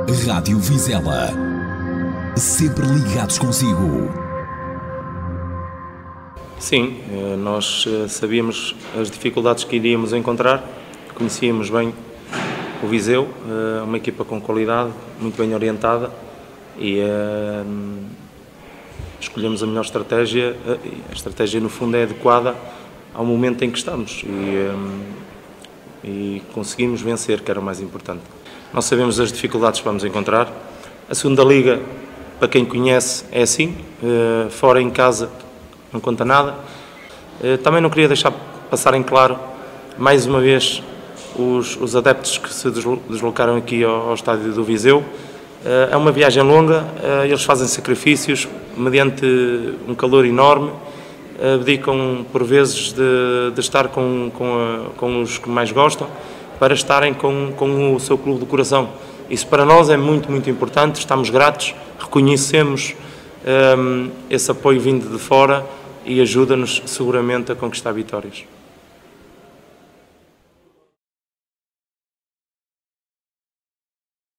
Rádio Vizela. Sempre ligados consigo. Sim, nós sabíamos as dificuldades que iríamos encontrar, conhecíamos bem o Viseu, uma equipa com qualidade, muito bem orientada e escolhemos a melhor estratégia. A estratégia no fundo é adequada ao momento em que estamos e conseguimos vencer, que era o mais importante. Nós sabemos as dificuldades que vamos encontrar. A segunda liga, para quem conhece, é assim, fora em casa não conta nada. Também não queria deixar passar em claro, mais uma vez, os adeptos que se deslocaram aqui ao estádio do Viseu. É uma viagem longa, eles fazem sacrifícios, mediante um calor enorme, abdicam por vezes de estar com os que mais gostam, para estarem com o seu clube do coração. Isso para nós é muito, muito importante, estamos gratos, reconhecemos esse apoio vindo de fora e ajuda-nos seguramente a conquistar vitórias.